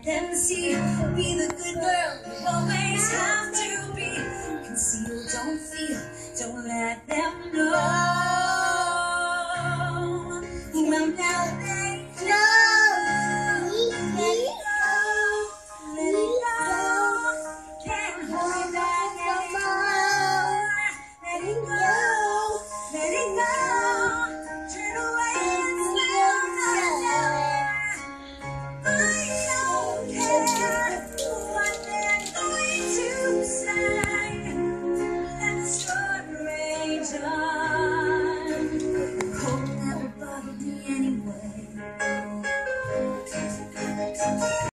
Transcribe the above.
them see. Be the good girl you always have to be. Conceal, don't feel, don't let them know. Well, now